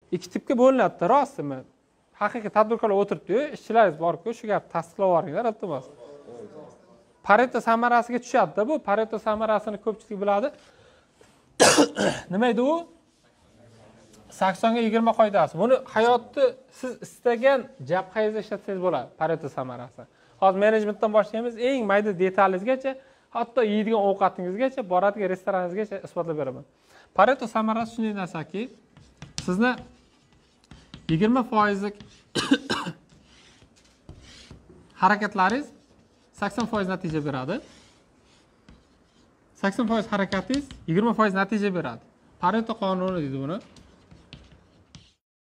ikki tipga bo'linadi, rostmi? Haqiqiy tadbirkorlar o'tiribdi-yu, ishchilaringiz bor-ku, shu gapni tasdiqlab yuboringlar, iltimos. Pareto samarasiga tushadi-da bu. Pareto samarasini ko'pchilik biladi. Nima edi u? 80 ga 20 qoidasi. Buni hayotda siz istagan jabhangizda ishlatsangiz bo'ladi, Pareto samarasi. Hozir menejmentdan boshlaymiz, eng mayda detalingizgacha, hatto yeydigan ovqatingizgacha, boradigan restoraningizgacha isbotlab beraman. Pareto samarasi shunday narsaki, sizni 20% lik harakatlaringiz 80% natija beradi. 80% harakatingiz 20% natija beradi. Pareto qonuni deydi buni.